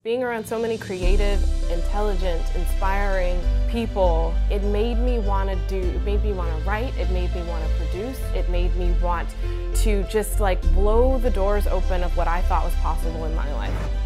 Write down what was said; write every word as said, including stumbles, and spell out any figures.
Being around so many creative, intelligent, inspiring people, it made me want to do, it made me want to write, it made me want to produce, it made me want to just like blow the doors open of what I thought was possible in my life.